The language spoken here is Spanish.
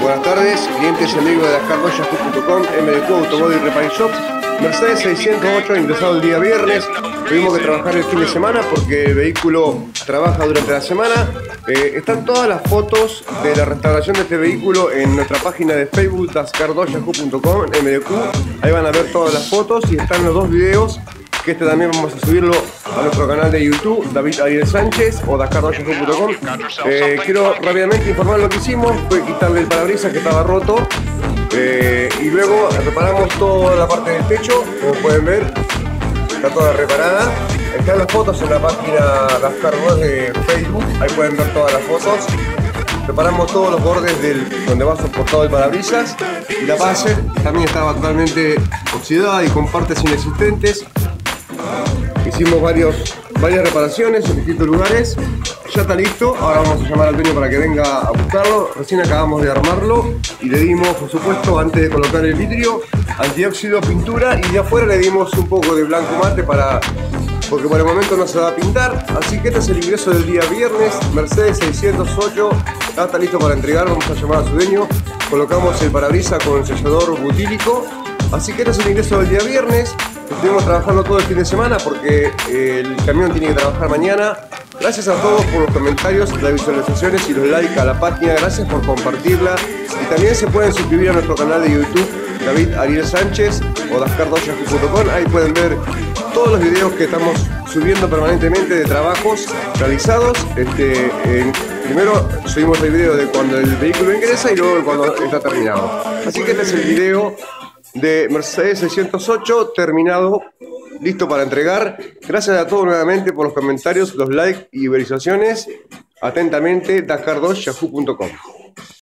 Buenas tardes, clientes y amigos de DascarDodge.com, MDQ Automóvil Repair Shop. Mercedes 608 ingresado el día viernes. Tuvimos que trabajar el fin de semana porque el vehículo trabaja durante la semana. Están todas las fotos de la restauración de este vehículo en nuestra página de Facebook, DascarDodge.com, MDQ. Ahí van a ver todas las fotos y están los dos videos, que este también vamos a subirlo a nuestro canal de YouTube, David Ariel Sánchez o DascarDodge.com. Quiero rápidamente informar lo que hicimos. Fue quitarle el parabrisas que estaba roto, y luego reparamos toda la parte del techo. Como pueden ver, está toda reparada. Están las fotos en la página DascarDodge de Facebook, ahí pueden ver todas las fotos. Reparamos todos los bordes donde va soportado el parabrisas, y la base también estaba totalmente oxidada y con partes inexistentes. Hicimos varias reparaciones en distintos lugares. Ya está listo, ahora vamos a llamar al dueño para que venga a buscarlo. Recién acabamos de armarlo y le dimos, por supuesto, antes de colocar el vidrio, antióxido, pintura, y de afuera le dimos un poco de blanco mate porque por el momento no se va a pintar. Así que este es el ingreso del día viernes. Mercedes 608 ya está listo para entregar. Vamos a llamar a su dueño. Colocamos el parabrisas con el sellador butílico. Así que este es el ingreso del día viernes. Estuvimos trabajando todo el fin de semana porque el camión tiene que trabajar mañana. Gracias a todos por los comentarios, las visualizaciones y los likes a la página. Gracias por compartirla. Y también se pueden suscribir a nuestro canal de YouTube, David Ariel Sánchez o DascarDodge.com. Ahí pueden ver todos los videos que estamos subiendo permanentemente de trabajos realizados. Primero subimos el video de cuando el vehículo ingresa y luego cuando está terminado. Así que este es el video de Mercedes 608 terminado, listo para entregar. Gracias a todos nuevamente por los comentarios, los likes y visualizaciones. Atentamente, DascarDodge.com.